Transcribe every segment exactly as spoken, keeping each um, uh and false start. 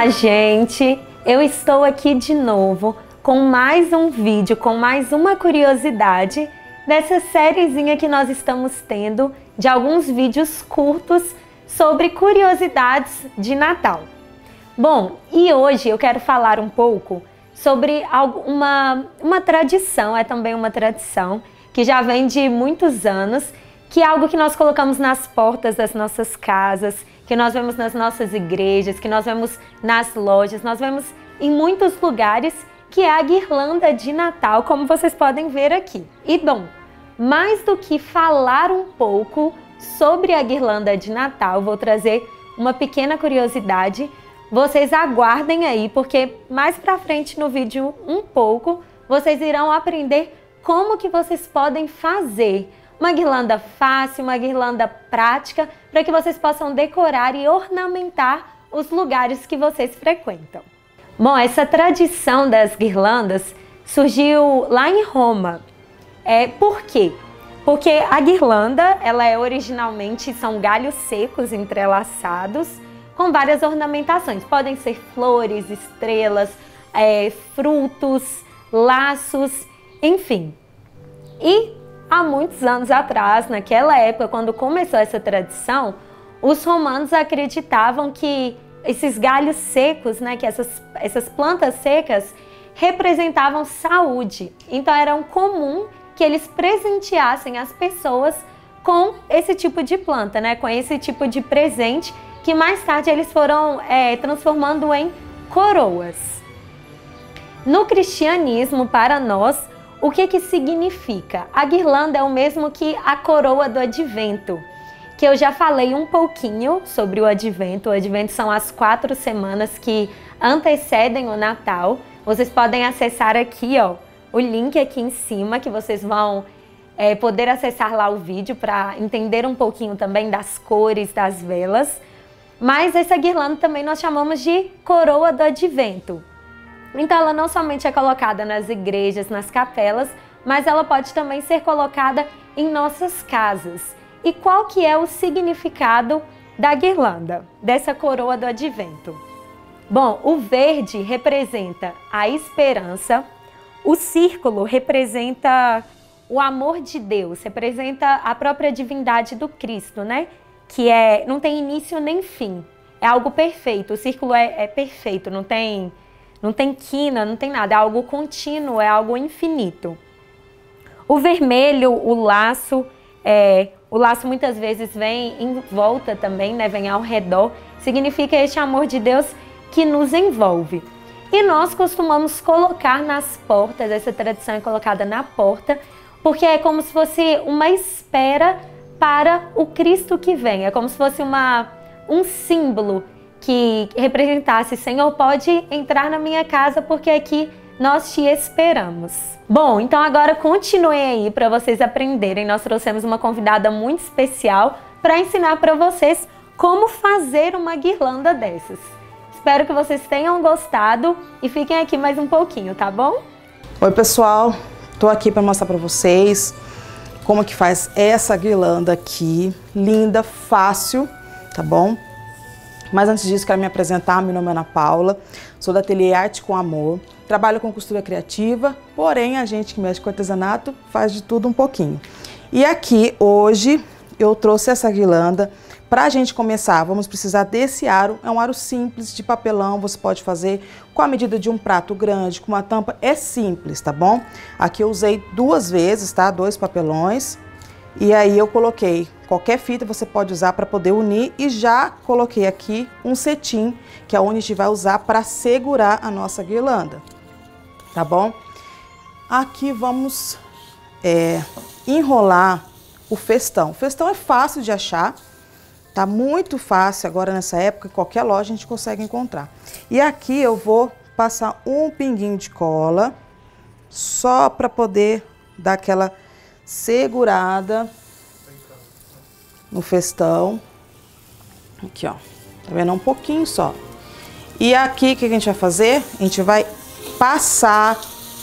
Olá, gente! Eu estou aqui de novo com mais um vídeo, com mais uma curiosidade dessa sériezinha que nós estamos tendo de alguns vídeos curtos sobre curiosidades de Natal. Bom, e hoje eu quero falar um pouco sobre uma, uma tradição, é também uma tradição que já vem de muitos anos, que é algo que nós colocamos nas portas das nossas casas, que nós vemos nas nossas igrejas, que nós vemos nas lojas, nós vemos em muitos lugares, que é a guirlanda de Natal, como vocês podem ver aqui. E bom, mais do que falar um pouco sobre a guirlanda de Natal, vou trazer uma pequena curiosidade. Vocês aguardem aí, porque mais pra frente no vídeo um pouco, vocês irão aprender como que vocês podem fazer uma guirlanda fácil, uma guirlanda prática, para que vocês possam decorar e ornamentar os lugares que vocês frequentam. Bom, essa tradição das guirlandas surgiu lá em Roma. É, por quê? Porque a guirlanda, ela é originalmente, são galhos secos entrelaçados com várias ornamentações. Podem ser flores, estrelas, é, frutos, laços, enfim. E há muitos anos atrás, naquela época, quando começou essa tradição, os romanos acreditavam que esses galhos secos, né, que essas, essas plantas secas representavam saúde. Então era comum que eles presenteassem as pessoas com esse tipo de planta, né, com esse tipo de presente, que mais tarde eles foram é, transformando em coroas. No cristianismo, para nós, o que que significa? A guirlanda é o mesmo que a coroa do advento, que eu já falei um pouquinho sobre o advento. O advento são as quatro semanas que antecedem o Natal. Vocês podem acessar aqui, ó, o link aqui em cima, que vocês vão é, poder acessar lá o vídeo para entender um pouquinho também das cores das velas. Mas essa guirlanda também nós chamamos de coroa do advento. Então ela não somente é colocada nas igrejas, nas capelas, mas ela pode também ser colocada em nossas casas. E qual que é o significado da guirlanda, dessa coroa do advento? Bom, o verde representa a esperança, o círculo representa o amor de Deus, representa a própria divindade do Cristo, né? Que é, não tem início nem fim, é algo perfeito, o círculo é, é perfeito, não tem... Não tem quina, não tem nada, é algo contínuo, é algo infinito. O vermelho, o laço, é, o laço muitas vezes vem em volta também, né, vem ao redor, significa este amor de Deus que nos envolve. E nós costumamos colocar nas portas, essa tradição é colocada na porta, porque é como se fosse uma espera para o Cristo que vem, é como se fosse uma, um símbolo que representasse: Senhor, pode entrar na minha casa porque aqui nós te esperamos. Bom, então agora continuem aí para vocês aprenderem. Nós trouxemos uma convidada muito especial para ensinar para vocês como fazer uma guirlanda dessas. Espero que vocês tenham gostado e fiquem aqui mais um pouquinho, tá bom? Oi pessoal, tô aqui para mostrar para vocês como que faz essa guirlanda aqui, linda, fácil, tá bom? Mas antes disso, quero me apresentar. Meu nome é Ana Paula, sou da Ateliê Arte com Amor, trabalho com costura criativa, porém a gente que mexe com artesanato faz de tudo um pouquinho. E aqui hoje eu trouxe essa guirlanda para a gente começar. Vamos precisar desse aro, é um aro simples de papelão, você pode fazer com a medida de um prato grande, com uma tampa, é simples, tá bom? Aqui eu usei duas vezes, tá? Dois papelões. E aí eu coloquei qualquer fita, você pode usar para poder unir, e já coloquei aqui um cetim, que é onde a gente vai usar para segurar a nossa guirlanda, tá bom? Aqui vamos é, enrolar o festão. O festão é fácil de achar, tá muito fácil agora nessa época, em qualquer loja a gente consegue encontrar. E aqui eu vou passar um pinguinho de cola, só para poder dar aquela segurada no festão. Aqui, ó, tá vendo? Um pouquinho só. E aqui, o que a gente vai fazer? A gente vai passar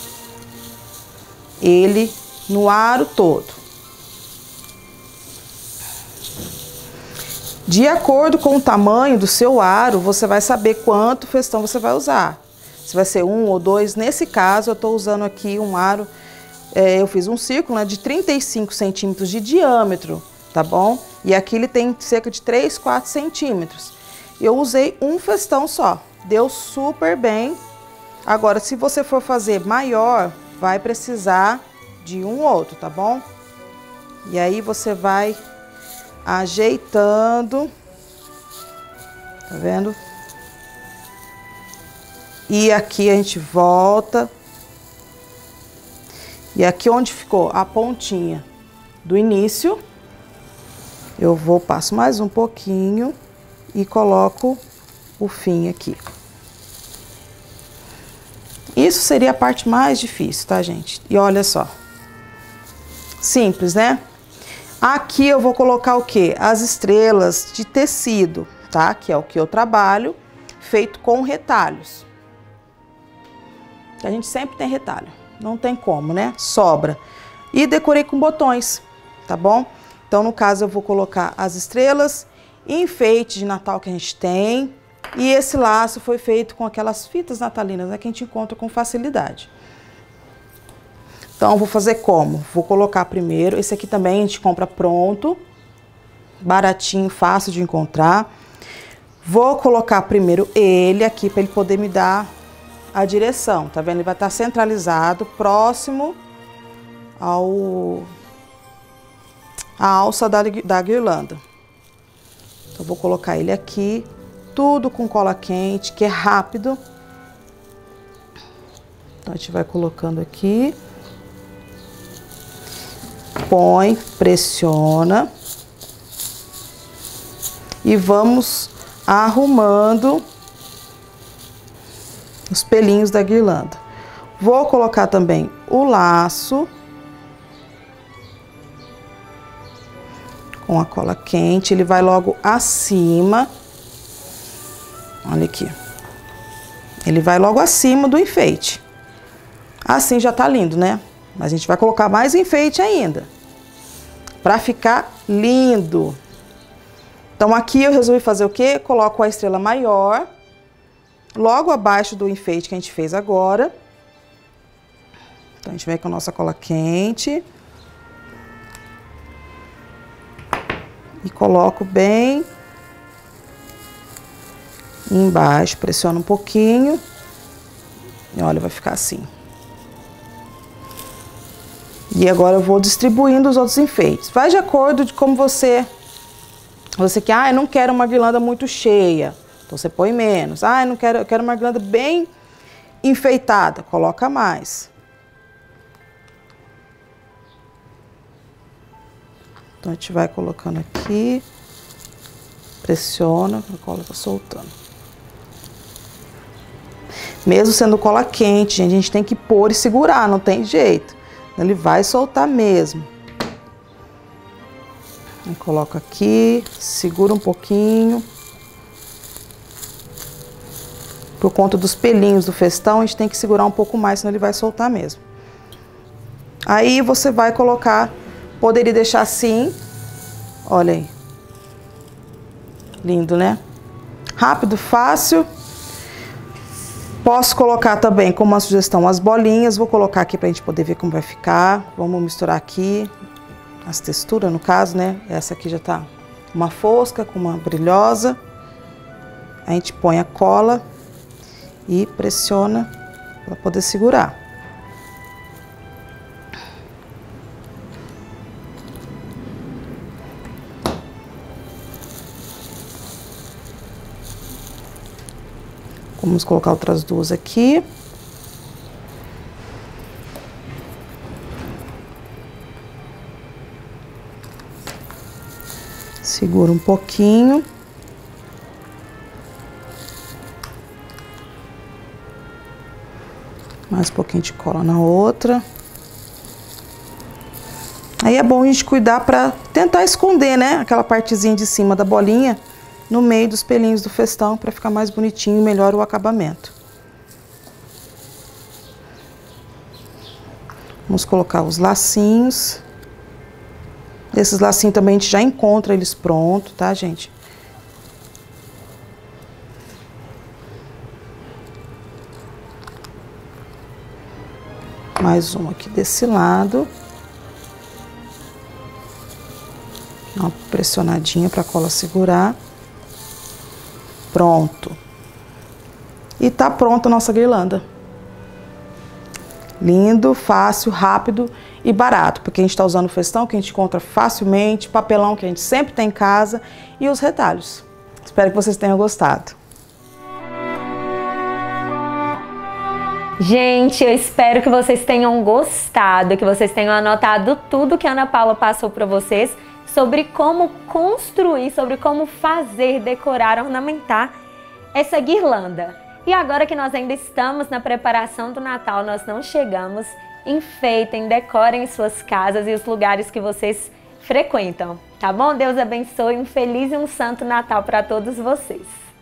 ele no aro todo. De acordo com o tamanho do seu aro, você vai saber quanto festão você vai usar. Se vai ser um ou dois. Nesse caso, eu estou usando aqui um aro, é, eu fiz um círculo, né, de trinta e cinco centímetros de diâmetro, tá bom? E aqui ele tem cerca de três, quatro centímetros. Eu usei um festão só, deu super bem. Agora, se você for fazer maior, vai precisar de um outro, tá bom? E aí você vai ajeitando, tá vendo? E aqui a gente volta. E aqui onde ficou a pontinha do início, eu vou, passo mais um pouquinho e coloco o fim aqui. Isso seria a parte mais difícil, tá, gente? E olha só. Simples, né? Aqui eu vou colocar o quê? As estrelas de tecido, tá? Que é o que eu trabalho, feito com retalhos. A gente sempre tem retalho, não tem como, né? Sobra. E decorei com botões, tá bom? Então, no caso, eu vou colocar as estrelas, enfeite de Natal que a gente tem. E esse laço foi feito com aquelas fitas natalinas, né, que a gente encontra com facilidade. Então, eu vou fazer como? Vou colocar primeiro, esse aqui também a gente compra pronto, baratinho, fácil de encontrar. Vou colocar primeiro ele aqui para ele poder me dar a direção, tá vendo? Ele vai estar centralizado, próximo ao a alça da, da guirlanda. Então, vou colocar ele aqui, tudo com cola quente, que é rápido. Então, a gente vai colocando aqui. Põe, pressiona. E vamos arrumando os pelinhos da guirlanda. Vou colocar também o laço com a cola quente, ele vai logo acima. Olha aqui. Ele vai logo acima do enfeite. Assim já tá lindo, né? Mas a gente vai colocar mais enfeite ainda, pra ficar lindo. Então aqui eu resolvi fazer o quê? Coloco a estrela maior logo abaixo do enfeite que a gente fez agora. Então, a gente vem com a nossa cola quente. E coloco bem embaixo, pressiono um pouquinho. E olha, vai ficar assim. E agora eu vou distribuindo os outros enfeites. Vai de acordo de como você... Você quer, ah, eu não quero uma guirlanda muito cheia. Então, você põe menos. Ah, eu não quero, eu quero uma guirlanda bem enfeitada. Coloca mais. Então, a gente vai colocando aqui. Pressiona, a cola tá soltando. Mesmo sendo cola quente, gente, a gente tem que pôr e segurar, não tem jeito. Ele vai soltar mesmo. Eu coloco aqui, segura um pouquinho. Por conta dos pelinhos do festão, a gente tem que segurar um pouco mais, senão ele vai soltar mesmo. Aí você vai colocar, poderia deixar assim, olha aí. Lindo, né? Rápido, fácil. Posso colocar também, como uma sugestão, as bolinhas. Vou colocar aqui pra gente poder ver como vai ficar. Vamos misturar aqui as texturas, no caso, né? Essa aqui já tá uma fosca com uma brilhosa. A gente põe a cola e pressiona para poder segurar. Vamos colocar outras duas aqui. Segura um pouquinho. Mais um pouquinho de cola na outra. Aí é bom a gente cuidar para tentar esconder, né? Aquela partezinha de cima da bolinha no meio dos pelinhos do festão para ficar mais bonitinho e melhor o acabamento. Vamos colocar os lacinhos. Esses lacinhos também a gente já encontra eles prontos, tá, gente? Mais um aqui desse lado. Dá uma pressionadinha para a cola segurar. Pronto. E tá pronta a nossa guirlanda. Lindo, fácil, rápido e barato, porque a gente está usando o festão que a gente encontra facilmente, papelão que a gente sempre tem em casa e os retalhos. Espero que vocês tenham gostado. Gente, eu espero que vocês tenham gostado, que vocês tenham anotado tudo que a Ana Paula passou para vocês sobre como construir, sobre como fazer, decorar, ornamentar essa guirlanda. E agora que nós ainda estamos na preparação do Natal, nós não chegamos, enfeitem, decorem suas casas e os lugares que vocês frequentam, tá bom? Deus abençoe, um feliz e um santo Natal para todos vocês.